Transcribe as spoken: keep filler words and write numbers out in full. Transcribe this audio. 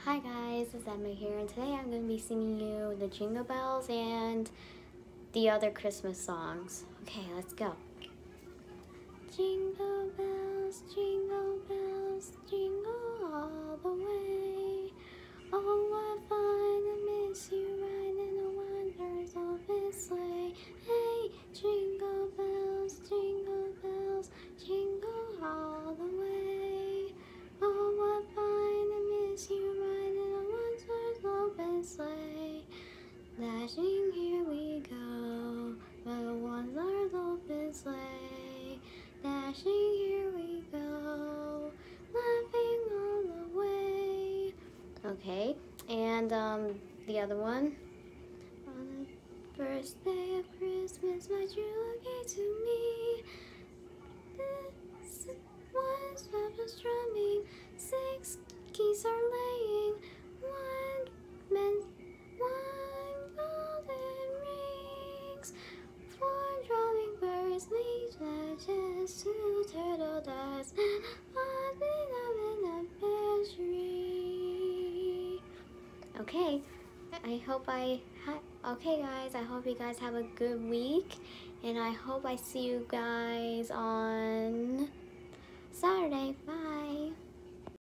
Hi guys, it's Emma here, and today I'm going to be singing you the Jingle Bells and the other Christmas songs. Okay, let's go. Jingle bells, jingle bells, jingle all the way. Oh, what fun to miss you riding in a one-horse open sleigh. Hey, jingle bells, jingle bells, jingle all the way. Oh, what fun to miss you riding in a one-horse open sleigh. Dashing, here we go, the one-horse open sleigh. Dashing, here we go, laughing all the way. Okay, and um, the other one. On the first day of Christmas, my true love gave to me. This one stop is strumming, six geese are laying, one meant one golden rings, four drumming birds, leaves matches, two turtle doves, and one big up in a pear tree. Okay, I hope I ha okay guys, I hope you guys have a good week, and I hope I see you guys on Saturday. Bye.